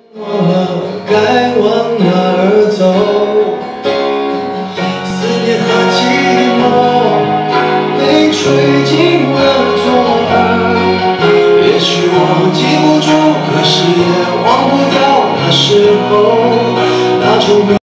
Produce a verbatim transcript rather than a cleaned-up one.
忘了该往哪儿走，思念和寂寞被吹进了左耳。也许我记不住，可是也忘不掉那时候那种。